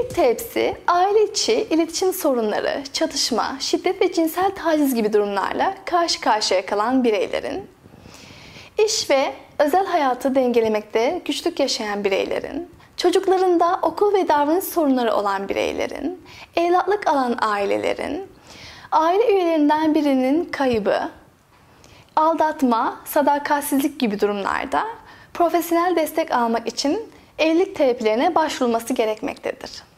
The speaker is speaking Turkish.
Evlilik terapisi, aile içi iletişim sorunları, çatışma, şiddet ve cinsel taciz gibi durumlarla karşı karşıya kalan bireylerin, iş ve özel hayatı dengelemekte güçlük yaşayan bireylerin, çocuklarında okul ve davranış sorunları olan bireylerin, evlatlık alan ailelerin, aile üyelerinden birinin kaybı, aldatma, sadakatsizlik gibi durumlarda profesyonel destek almak için evlilik terapilerine başvurulması gerekmektedir.